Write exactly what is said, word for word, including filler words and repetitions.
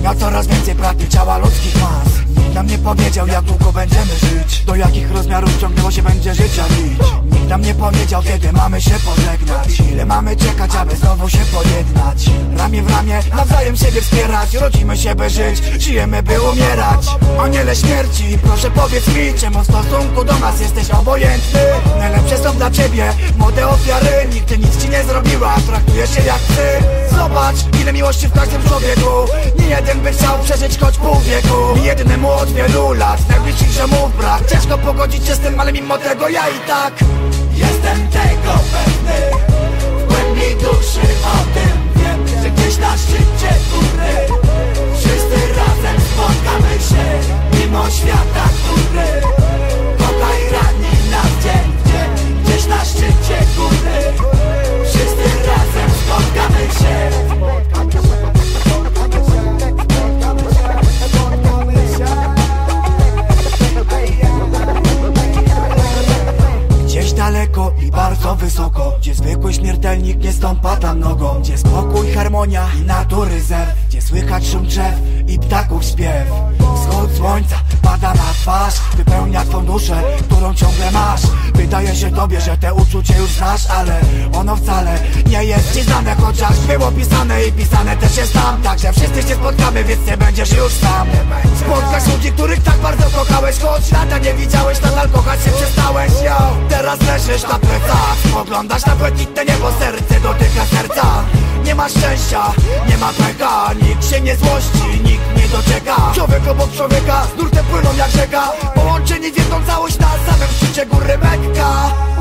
Na coraz więcej pragnie ciała ludzkich mas. Nikt nam nie powiedział, jak długo będziemy żyć, do jakich rozmiarów ciągnęło się będzie życia nić. Nikt nam nie powiedział, kiedy mamy się pożegnać, ile mamy czekać, aby znowu się pojednać. Ramię w ramię, nawzajem siebie wspierać. Rodzimy się by żyć, żyjemy by umierać. Aniele śmierci, proszę powiedz mi, czemu w stosunku do nas jesteś obojętny? Najlepsze są dla ciebie młode ofiary. Nigdy nic ci nie zrobiła, traktujesz się jak ty. Zobacz, ile miłości w każdym człowieku. Nie jeden by chciał przeżyć choć pół wieku. Nie jednemu od wielu lat, najbliższych ziomów brak. Ciężko pogodzić się z tym, ale mimo tego ja i tak jestem tego pewny. W głębi duszy o tym wiem, że gdzieś na szczycie góry wszyscy razem spotkamy się, mimo świata, który kocha i rani nas dzień w dzień. Gdzieś na szczycie góry wszyscy razem spotkamy się. Gdzieś daleko i bardzo wysoko, gdzie zwykły śmiertelnik nie stąpa tam nogą, gdzie spokój, harmonia i natury zew, gdzie słychać szum drzew i ptaków śpiew. Wschód słońca pada na twarz, wypełnia twą duszę, którą ciągle masz. Wydaje się tobie, że te uczucie już znasz, ale ono wcale nie jest ci znane, chociaż było pisane i pisane też jest tam. Także wszyscy się spotkamy, więc nie będziesz już sam. Spotkasz ludzi, których tak bardzo kochałeś, choć lata nie widziałeś, nadal kochać się przestałeś. Yo, teraz leżysz na plecach, spoglądasz na błękitne niebo, serce dotyka serca. Nie ma szczęścia, nie ma pecha, nikt się nie złości, nikt nie doczeka. Człowiek obok człowieka, z nurtem płyną jak rzeka, połączeni w jedną całość na samym szczycie góry Mekka.